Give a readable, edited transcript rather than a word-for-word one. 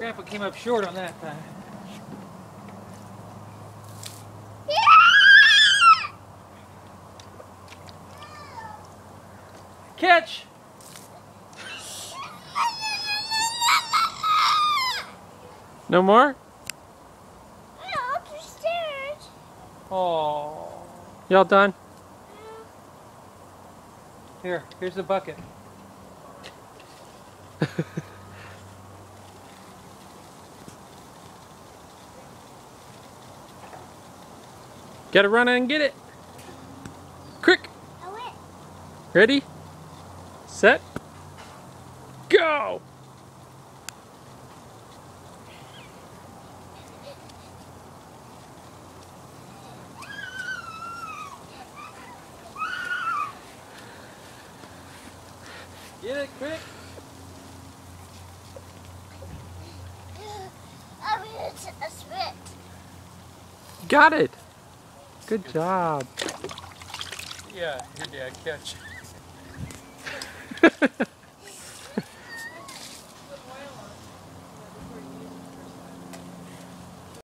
Grandpa came up short on that time. Catch! No more? No, upstairs. Oh. Y'all done? Here's the bucket. Gotta run and get it. Quick. Ready? Set. Go! Get it quick. I mean, it's a spit. Got it. Good job. Yeah, your dad catch.